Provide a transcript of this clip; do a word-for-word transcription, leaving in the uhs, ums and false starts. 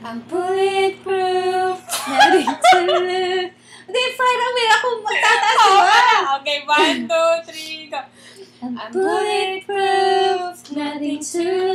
I'm bulletproof, nothing to lose. Hindi, parang may ako magtataas, diba? Okay, one, two, three, go. I'm bulletproof, nothing to